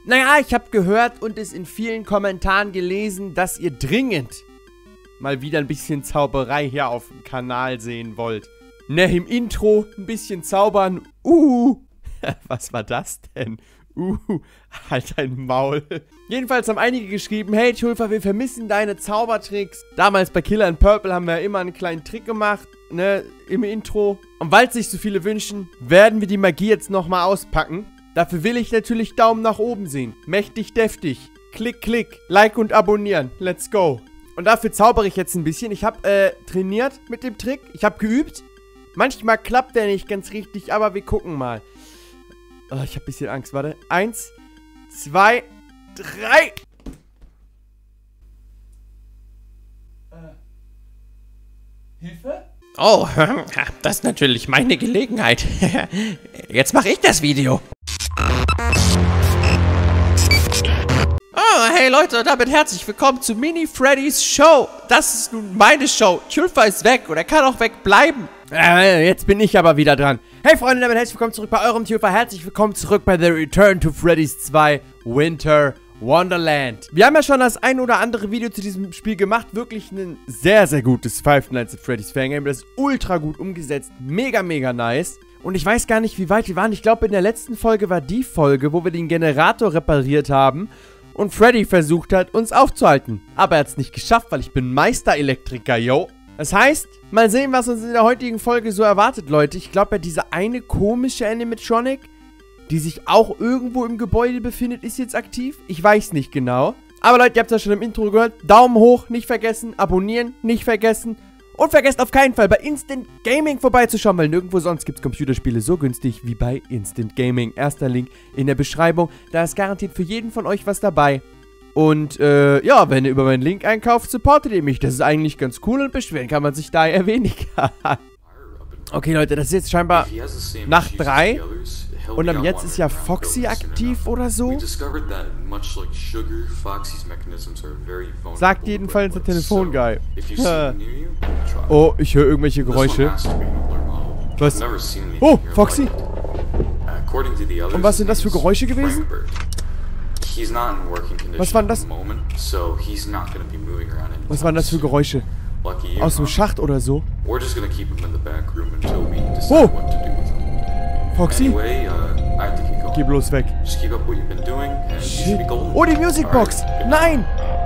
Naja, ich habe gehört und es in vielen Kommentaren gelesen, dass ihr dringend mal wieder ein bisschen Zauberei hier auf dem Kanal sehen wollt. Ne, im Intro ein bisschen zaubern. Was war das denn? Halt dein Maul. Jedenfalls haben einige geschrieben, hey Tulfa, wir vermissen deine Zaubertricks. Damals bei Killer in Purple haben wir ja immer einen kleinen Trick gemacht, ne, im Intro. Und weil sich so viele wünschen, werden wir die Magie jetzt nochmal auspacken. Dafür will ich natürlich Daumen nach oben sehen. Mächtig deftig. Klick, klick. Like und abonnieren. Let's go. Und dafür zaubere ich jetzt ein bisschen. Ich habe trainiert mit dem Trick. Ich habe geübt. Manchmal klappt der nicht ganz richtig, aber wir gucken mal. Oh, ich habe ein bisschen Angst. Warte. 1, 2, 3. Hilfe? Oh, das ist natürlich meine Gelegenheit. Jetzt mache ich das Video. Oh, hey Leute, und damit herzlich willkommen zu Mini Freddys Show. Das ist nun meine Show. Tulfa ist weg und er kann auch wegbleiben. Jetzt bin ich aber wieder dran. Hey Freunde, damit herzlich willkommen zurück bei eurem Tulfa. Herzlich willkommen zurück bei The Return to Freddy's 2 Winter Wonderland. Wir haben ja schon das ein oder andere Video zu diesem Spiel gemacht. Wirklich ein sehr, sehr gutes Five Nights at Freddy's Fangame. Das ist ultra gut umgesetzt. Mega, mega nice. Und ich weiß gar nicht, wie weit wir waren. Ich glaube, in der letzten Folge war die Folge, wo wir den Generator repariert haben und Freddy versucht hat, uns aufzuhalten. Aber er hat es nicht geschafft, weil ich bin Meisterelektriker, yo. Das heißt, mal sehen, was uns in der heutigen Folge so erwartet, Leute. Ich glaube, ja, diese eine komische Animatronic, die sich auch irgendwo im Gebäude befindet, ist jetzt aktiv. Ich weiß nicht genau. Aber Leute, ihr habt es ja schon im Intro gehört. Daumen hoch, nicht vergessen. Abonnieren, nicht vergessen. Und vergesst auf keinen Fall, bei Instant Gaming vorbeizuschauen, weil nirgendwo sonst gibt es Computerspiele so günstig wie bei Instant Gaming. Erster Link in der Beschreibung. Da ist garantiert für jeden von euch was dabei. Und, ja, wenn ihr über meinen Link einkauft, supportet ihr mich. Das ist eigentlich ganz cool und beschweren kann man sich daher weniger. Okay, Leute, das ist jetzt scheinbar Nacht 3. Und am jetzt ist ja Foxy aktiv oder so. Sagt jedenfalls der Telefonguy. Oh, ich höre irgendwelche Geräusche. Was? Oh, Foxy. Und was sind das für Geräusche gewesen? Was waren das? Was waren das für Geräusche? Aus dem Schacht oder so? Oh! Foxy? Geh bloß weg. Shit. Oh, die Musicbox! Nein!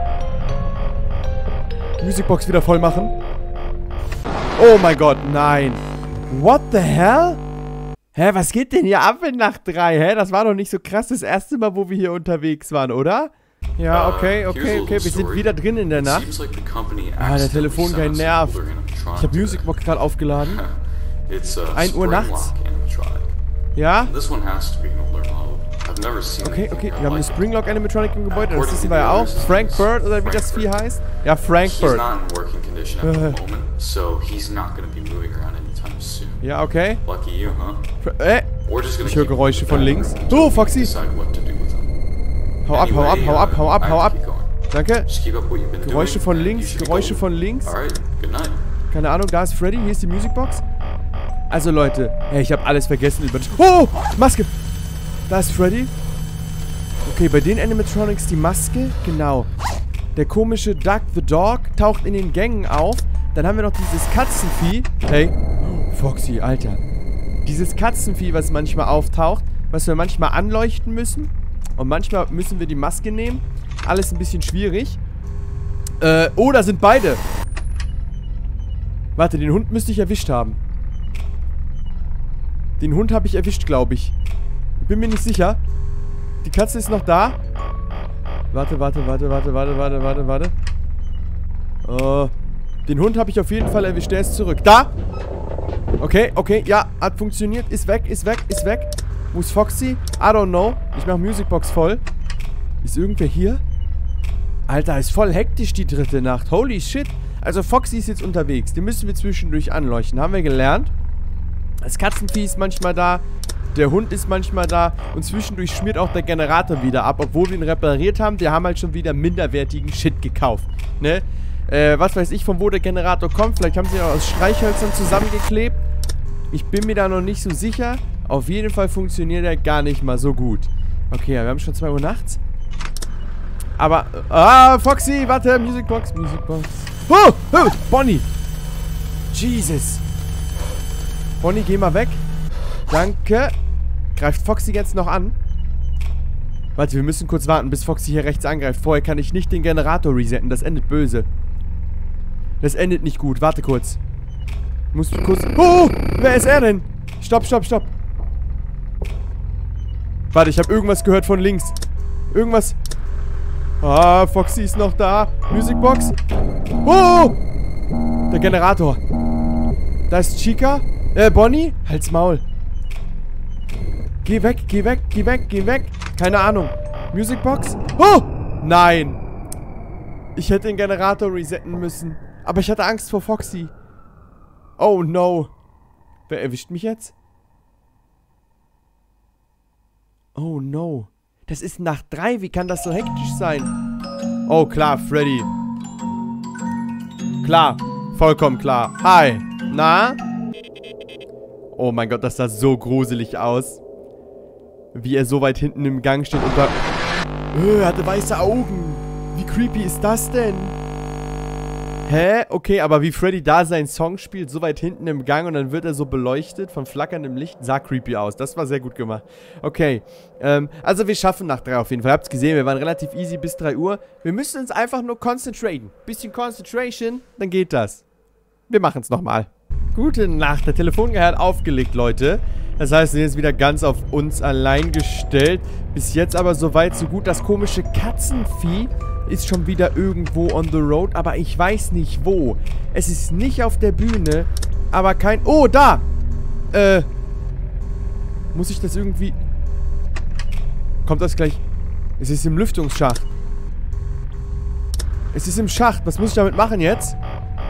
Musicbox wieder voll machen. Oh mein Gott, nein. What the hell? Hä, was geht denn hier ab in Nacht 3? Hä, das war doch nicht so krass das erste Mal, wo wir hier unterwegs waren, oder? Ja, okay. Wir sind wieder drin in der Nacht. Ah, der Telefonguy nervt. Ich habe Musicbox gerade aufgeladen. 1 Uhr nachts. Ja? Okay. Wir haben eine Springlock Animatronic im Gebäude. Das wissen wir ja auch. Frank Bird, oder wie das Vieh heißt. Ja, Frank Bird. Ja, okay. Ich höre Geräusche von links. Oh, Foxy. Hau ab. Danke. Geräusche von links. Keine Ahnung, da ist Freddy. Hier ist die Musicbox. Also Leute, hey, ich habe alles vergessen über... Oh, Maske! Da ist Freddy. Okay, bei den Animatronics die Maske. Genau. Der komische Duck the Dog taucht in den Gängen auf. Dann haben wir noch dieses Katzenvieh. Hey, Foxy, Alter. Dieses Katzenvieh, was manchmal auftaucht, was wir manchmal anleuchten müssen. Und manchmal müssen wir die Maske nehmen. Alles ein bisschen schwierig. Oh, da sind beide. Warte, den Hund müsste ich erwischt haben. Den Hund habe ich erwischt, glaube ich. Ich bin mir nicht sicher. Die Katze ist noch da. Warte. Den Hund habe ich auf jeden Fall erwischt. Der ist zurück. Da! Okay. Ja, hat funktioniert. Ist weg. Wo ist Foxy? I don't know. Ich mache Musicbox voll. Ist irgendwer hier? Alter, ist voll hektisch die dritte Nacht. Holy shit. Also Foxy ist jetzt unterwegs. Den müssen wir zwischendurch anleuchten. Haben wir gelernt. Das Katzenvieh ist manchmal da, der Hund ist manchmal da und zwischendurch schmiert auch der Generator wieder ab, obwohl wir ihn repariert haben. Wir haben halt schon wieder minderwertigen Shit gekauft, ne? Was weiß ich, von wo der Generator kommt. Vielleicht haben sie ihn auch aus Streichhölzern zusammengeklebt. Ich bin mir da noch nicht so sicher. Auf jeden Fall funktioniert er gar nicht mal so gut. Okay, ja, wir haben schon 2 Uhr nachts. Aber, Foxy, warte, Musicbox, Musicbox. Oh, oh, Bonnie. Jesus. Bonnie, geh mal weg. Danke. Greift Foxy jetzt noch an? Warte, wir müssen kurz warten, bis Foxy hier rechts angreift. Vorher kann ich nicht den Generator resetten. Das endet böse. Das endet nicht gut. Warte kurz. Muss kurz... Oh! Wer ist er denn? Stopp, stopp, stopp. Warte, ich habe irgendwas gehört von links. Irgendwas... Ah, Foxy ist noch da. Musicbox. Oh! Der Generator. Da ist Chica. Bonnie? Halt's Maul. Geh weg, geh weg, geh weg, geh weg. Keine Ahnung. Musicbox? Oh! Nein. Ich hätte den Generator resetten müssen. Aber ich hatte Angst vor Foxy. Oh no. Wer erwischt mich jetzt? Oh no. Das ist Nacht 3. Wie kann das so hektisch sein? Oh klar, Freddy. Klar. Vollkommen klar. Hi. Na? Oh mein Gott, das sah so gruselig aus. Wie er so weit hinten im Gang steht und da... er hatte weiße Augen. Wie creepy ist das denn? Hä? Okay, aber wie Freddy da seinen Song spielt, so weit hinten im Gang und dann wird er so beleuchtet von flackerndem Licht, sah creepy aus. Das war sehr gut gemacht. Okay, also wir schaffen nach 3 auf jeden Fall. Ihr habt's gesehen, wir waren relativ easy bis 3 Uhr. Wir müssen uns einfach nur concentraten. Bisschen Concentration, dann geht das. Wir machen's nochmal. Gute Nacht, der Telefongehör hat aufgelegt, Leute. Das heißt, wir sind jetzt wieder ganz auf uns allein gestellt. Bis jetzt aber soweit so gut. Das komische Katzenvieh ist schon wieder irgendwo on the road, aber ich weiß nicht wo. Es ist nicht auf der Bühne, aber kein... Oh, da! Muss ich das irgendwie... Kommt das gleich... Es ist im Lüftungsschacht. Es ist im Schacht. Was muss ich damit machen jetzt?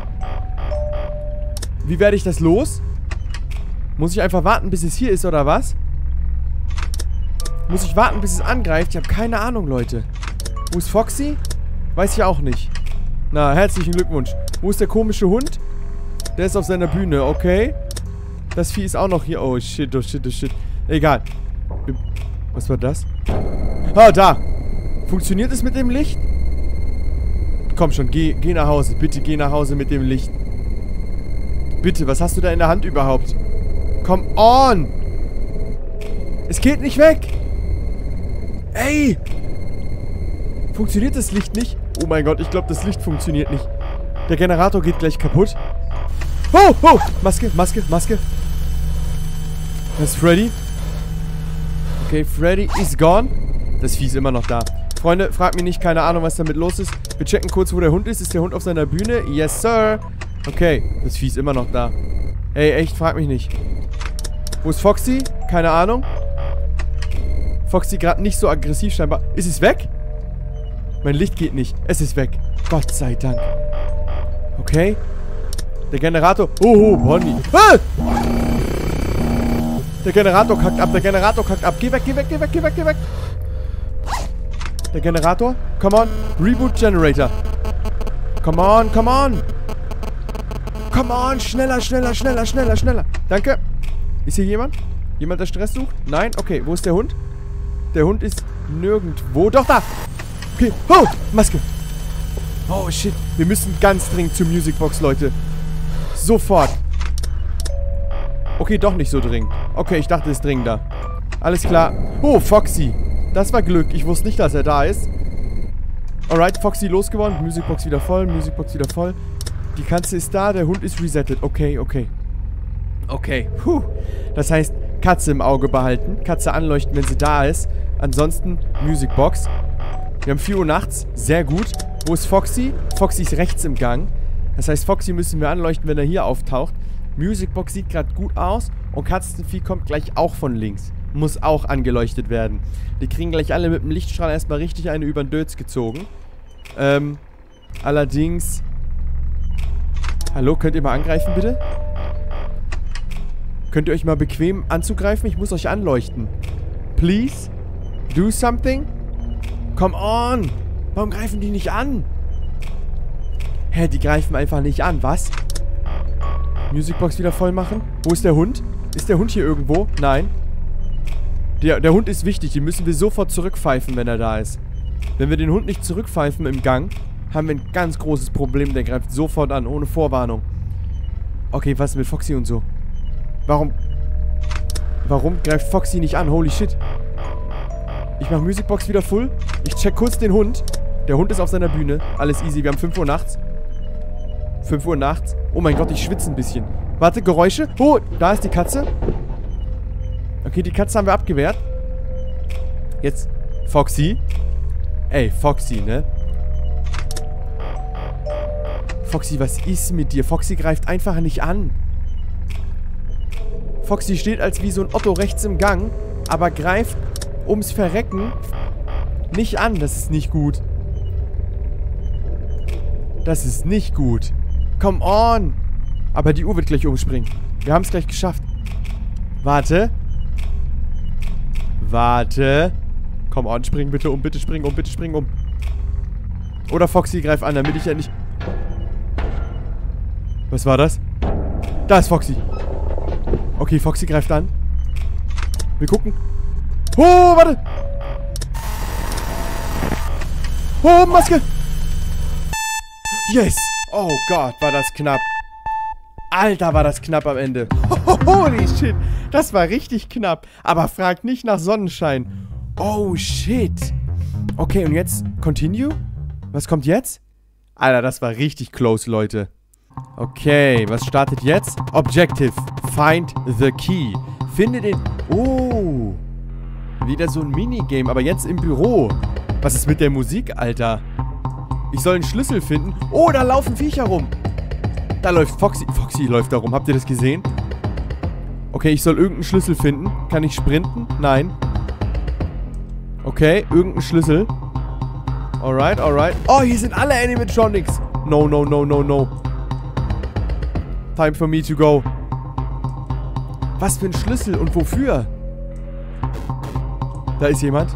Wie werde ich das los? Muss ich einfach warten, bis es hier ist, oder was? Muss ich warten, bis es angreift? Ich habe keine Ahnung, Leute. Wo ist Foxy? Weiß ich auch nicht. Na, herzlichen Glückwunsch. Wo ist der komische Hund? Der ist auf seiner Bühne, okay. Das Vieh ist auch noch hier. Oh, shit, oh, shit, oh, shit. Egal. Was war das? Ah, da. Funktioniert es mit dem Licht? Komm schon, geh nach Hause. Bitte geh nach Hause mit dem Licht. Bitte, was hast du da in der Hand überhaupt? Come on! Es geht nicht weg! Ey! Funktioniert das Licht nicht? Oh mein Gott, ich glaube, das Licht funktioniert nicht. Der Generator geht gleich kaputt. Oh, oh! Maske, Maske, Maske. Das ist Freddy. Okay, Freddy is gone. Das Vieh ist immer noch da. Freunde, fragt mich nicht, keine Ahnung, was damit los ist. Wir checken kurz, wo der Hund ist. Ist der Hund auf seiner Bühne? Yes, sir. Okay, das Vieh ist immer noch da. Ey, echt, frag mich nicht. Wo ist Foxy? Keine Ahnung. Foxy gerade nicht so aggressiv scheinbar. Ist es weg? Mein Licht geht nicht. Es ist weg. Gott sei Dank. Okay. Der Generator. Oh, Bonnie. Ah! Der Generator kackt ab. Der Generator kackt ab. Geh weg, geh weg, geh weg, geh weg, geh weg. Der Generator. Come on. Reboot Generator. Come on, come on. Come on. Schneller, schneller, schneller, schneller, schneller. Danke. Ist hier jemand? Jemand, der Stress sucht? Nein? Okay, wo ist der Hund? Der Hund ist nirgendwo. Doch, da! Okay. Oh, Maske. Oh, shit. Wir müssen ganz dringend zur Musicbox, Leute. Sofort. Okay, doch nicht so dringend. Okay, ich dachte, es ist dringender. Alles klar. Oh, Foxy. Das war Glück. Ich wusste nicht, dass er da ist. Alright, Foxy losgeworden. Musicbox wieder voll. Musicbox wieder voll. Die Katze ist da. Der Hund ist resettet. Okay, okay. Okay. Puh. Das heißt, Katze im Auge behalten. Katze anleuchten, wenn sie da ist. Ansonsten Musicbox. Wir haben 4 Uhr nachts. Sehr gut. Wo ist Foxy? Foxy ist rechts im Gang. Das heißt, Foxy müssen wir anleuchten, wenn er hier auftaucht. Musicbox sieht gerade gut aus. Und Katzenvieh kommt gleich auch von links. Muss auch angeleuchtet werden. Die kriegen gleich alle mit dem Lichtstrahl erstmal richtig eine über den Dötz gezogen. Allerdings... Hallo, könnt ihr mal angreifen, bitte? Könnt ihr euch mal bequem anzugreifen? Ich muss euch anleuchten. Please? Do something? Come on! Warum greifen die nicht an? Hä, die greifen einfach nicht an, was? Musicbox wieder voll machen. Wo ist der Hund? Ist der Hund hier irgendwo? Nein. Der Hund ist wichtig. Den müssen wir sofort zurückpfeifen, wenn er da ist. Wenn wir den Hund nicht zurückpfeifen im Gang, haben wir ein ganz großes Problem. Der greift sofort an, ohne Vorwarnung. Okay, was ist mit Foxy und so? Warum greift Foxy nicht an? Holy shit. Ich mache Musicbox wieder full. Ich check kurz den Hund. Der Hund ist auf seiner Bühne. Alles easy. Wir haben 5 Uhr nachts. 5 Uhr nachts. Oh mein Gott, ich schwitze ein bisschen. Warte, Geräusche. Oh, da ist die Katze. Okay, die Katze haben wir abgewehrt. Jetzt Foxy. Ey, Foxy, ne? Foxy, was ist mit dir? Foxy greift einfach nicht an. Foxy steht als wie so ein Otto rechts im Gang, aber greift ums Verrecken nicht an. Das ist nicht gut. Das ist nicht gut. Come on. Aber die Uhr wird gleich umspringen. Wir haben es gleich geschafft. Warte. Warte. Come on, spring bitte um, bitte spring um, bitte spring um. Oder Foxy, greif an, damit ich ja nicht... Was war das? Da ist Foxy. Okay, Foxy greift an. Wir gucken. Oh, warte. Oh, Maske. Yes. Oh Gott, war das knapp. Alter, war das knapp am Ende. Holy shit. Das war richtig knapp. Aber fragt nicht nach Sonnenschein. Oh shit. Okay, und jetzt Continue? Was kommt jetzt? Alter, das war richtig close, Leute. Okay, was startet jetzt? Objective. Find the key. Finde den... Oh. Wieder so ein Minigame, aber jetzt im Büro. Was ist mit der Musik, Alter? Ich soll einen Schlüssel finden. Oh, da laufen Viecher rum. Da läuft Foxy. Foxy läuft da rum. Habt ihr das gesehen? Okay, ich soll irgendeinen Schlüssel finden. Kann ich sprinten? Nein. Okay, irgendein Schlüssel. Alright, alright. Oh, hier sind alle Animatronics. No, no, no, no, no. Time for me to go. Was für ein Schlüssel und wofür? Da ist jemand.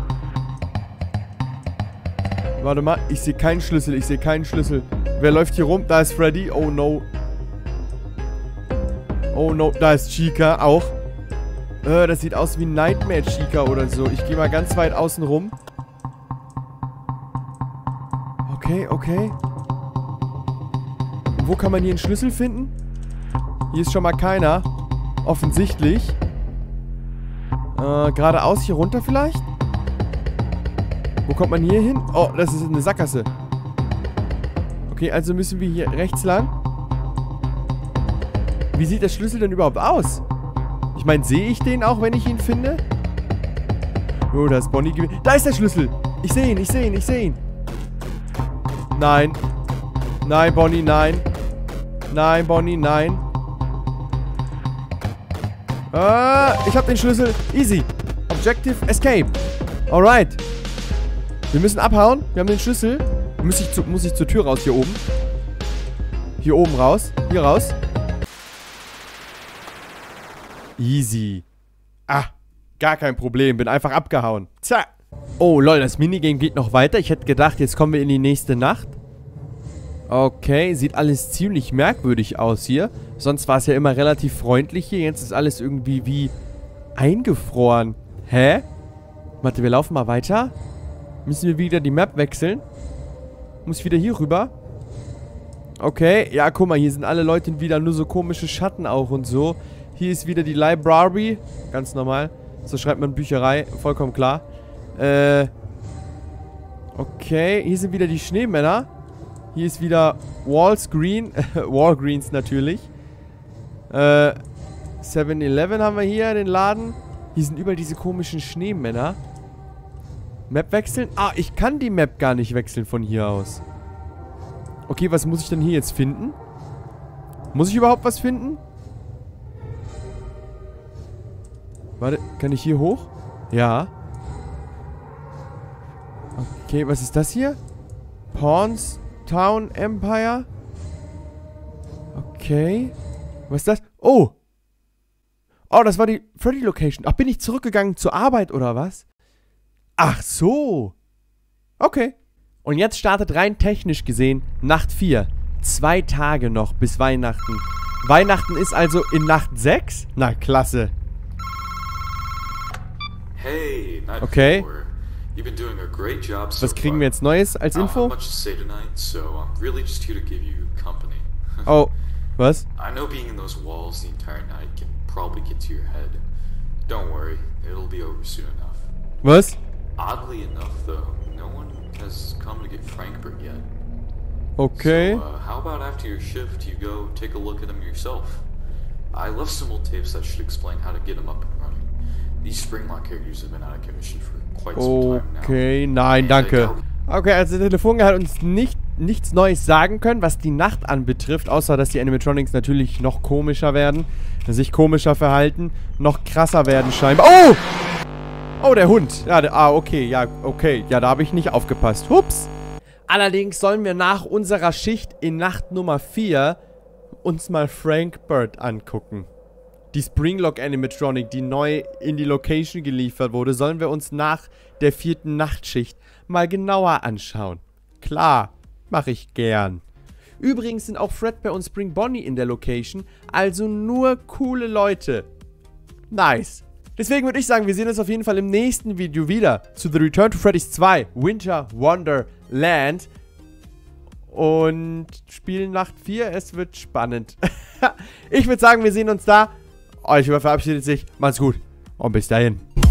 Warte mal, ich sehe keinen Schlüssel, ich sehe keinen Schlüssel. Wer läuft hier rum? Da ist Freddy. Oh no. Oh no, da ist Chica auch. Das sieht aus wie Nightmare Chica oder so. Ich gehe mal ganz weit außen rum. Okay, okay. Und wo kann man hier einen Schlüssel finden? Hier ist schon mal keiner. Offensichtlich. Geradeaus hier runter vielleicht? Wo kommt man hier hin? Oh, das ist eine Sackgasse. Okay, also müssen wir hier rechts lang. Wie sieht der Schlüssel denn überhaupt aus? Ich meine, sehe ich den auch, wenn ich ihn finde? Oh, da ist Bonnie. Da ist der Schlüssel. Ich sehe ihn, ich sehe ihn, ich sehe ihn. Nein. Nein, Bonnie, nein. Nein, Bonnie, nein. Ich habe den Schlüssel. Easy. Objective Escape. Alright. Wir müssen abhauen. Wir haben den Schlüssel. Muss ich zur Tür raus, hier oben. Hier oben raus. Hier raus. Easy. Ah, gar kein Problem. Bin einfach abgehauen. Tja. Oh, lol, das Minigame geht noch weiter. Ich hätte gedacht, jetzt kommen wir in die nächste Nacht. Okay, sieht alles ziemlich merkwürdig aus hier. Sonst war es ja immer relativ freundlich hier. Jetzt ist alles irgendwie wie eingefroren. Hä? Warte, wir laufen mal weiter. Müssen wir wieder die Map wechseln? Muss ich wieder hier rüber? Okay, ja, guck mal, hier sind alle Leute wieder nur so komische Schatten auch und so. Hier ist wieder die Library. Ganz normal. So schreibt man Bücherei. Vollkommen klar. Okay, hier sind wieder die Schneemänner. Hier ist wieder Walgreens. Walgreens natürlich. 7-Eleven haben wir hier, den Laden. Hier sind überall diese komischen Schneemänner. Map wechseln? Ah, ich kann die Map gar nicht wechseln von hier aus. Okay, was muss ich denn hier jetzt finden? Muss ich überhaupt was finden? Warte, kann ich hier hoch? Ja. Okay, was ist das hier? Pawns Town Empire? Okay. Was ist das? Oh! Oh, das war die Freddy Location. Ach, bin ich zurückgegangen zur Arbeit oder was? Ach so. Okay. Und jetzt startet rein technisch gesehen Nacht 4. 2 Tage noch bis Weihnachten. Weihnachten ist also in Nacht 6? Na, klasse. Hey, Night Okay. Before. You've been doing a great job so Was kriegen far. wir jetzt Neues als I don't Info? have much to say tonight, so I'm really just here to give you company. Oh, was? I know being in those walls the entire night can probably get to your head. Don't worry, it'll be over soon enough. Was? Oddly enough, though, no one has come to get Frankfurt yet. Okay. So, how about after your shift, you go take a look at him yourself? I left some old tapes that should explain how to get him up and running. These Springlock characters have been out of commission for quite some time now. Okay, nein, danke. Okay, also der Telefonge hat uns nichts Neues sagen können, was die Nacht anbetrifft, außer dass die Animatronics natürlich noch komischer werden, sich komischer verhalten, noch krasser werden scheinbar. Oh! Oh, der Hund. Ja, okay, ja, da habe ich nicht aufgepasst. Hups! Allerdings sollen wir nach unserer Schicht in Nacht Nummer 4 uns mal Frankfurt angucken. Die Springlock Animatronic, die neu in die Location geliefert wurde, sollen wir uns nach der 4. Nachtschicht mal genauer anschauen. Klar, mache ich gern. Übrigens sind auch Fredbear und Spring Bonnie in der Location, also nur coole Leute. Nice. Deswegen würde ich sagen, wir sehen uns auf jeden Fall im nächsten Video wieder zu The Return to Freddy's 2 Winter Wonderland. Und spielen Nacht 4, es wird spannend. Ich würde sagen, wir sehen uns da. Euch verabschiedet sich. Macht's gut und bis dahin.